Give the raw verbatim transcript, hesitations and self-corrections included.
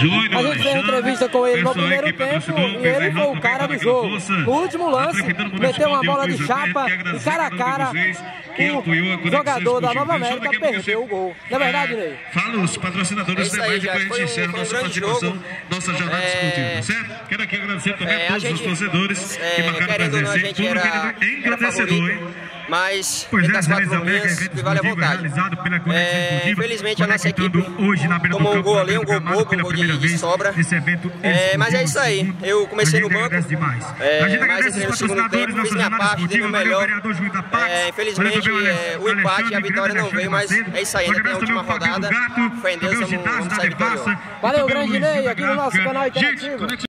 A gente fez entrevista com ele no primeiro tempo e ele foi o cara do jogo. No último lance, meteu uma bola de chapa e cara a cara, o jogador da Nova América perdeu o gol. Não é verdade, Ney? Fala os patrocinadores da imagem para a gente encerrar nossa participação, nossa jornada esportiva, certo? Quero aqui agradecer também a todos os torcedores que marcaram presença. A gente era engrandecedor. Mas pois das é, quatro meses que vale a vontade. É, infelizmente a nossa equipe tomou um gol ali, um gol bobo, um gol de, de sobra. É, mas é isso aí. Eu comecei no banco, é, mas entrei no segundo tempo, fiz minha parte, dei meu melhor. É, infelizmente é, o empate e a vitória não veio, mas é isso aí. Ainda tem a última rodada. Fé em Deus, vamos, vamos sair vitorioso. Valeu, grande Ney, aqui no nosso canal Interativo.